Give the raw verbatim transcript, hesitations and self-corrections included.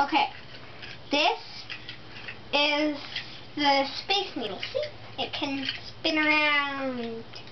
Okay, this is the Space Needle. See? It can spin around.